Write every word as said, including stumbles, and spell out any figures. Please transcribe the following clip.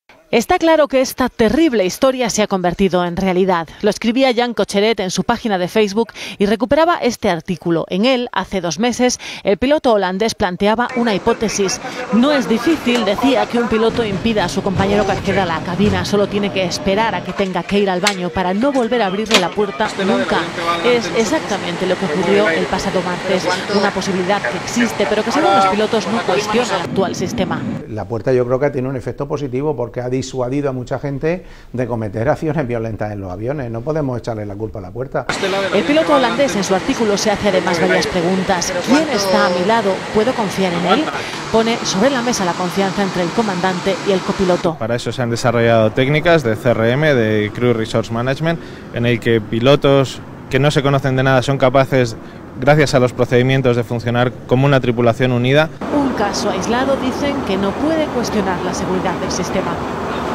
Está claro que esta terrible historia se ha convertido en realidad. Lo escribía Jan Cocheret en su página de Facebook y recuperaba este artículo. En él, hace dos meses, el piloto holandés planteaba una hipótesis. No es difícil, decía, que un piloto impida a su compañero que acceda a la cabina. Solo tiene que esperar a que tenga que ir al baño para no volver a abrirle la puerta nunca. Es exactamente lo que ocurrió el pasado martes. Una posibilidad que existe, pero que según los pilotos no cuestiona el actual sistema. La puerta yo creo que tiene un efecto positivo porque ha disuadido a mucha gente de cometer acciones violentas en los aviones. No podemos echarle la culpa a la puerta. El piloto holandés en su artículo se hace además varias preguntas. ¿Quién está a mi lado? ¿Puedo confiar en él? Pone sobre la mesa la confianza entre el comandante y el copiloto. Para eso se han desarrollado técnicas de C R M, de Crew Resource Management, en el que pilotos que no se conocen de nada son capaces, gracias a los procedimientos, de funcionar como una tripulación unida. Un caso aislado, dicen, que no puede cuestionar la seguridad del sistema.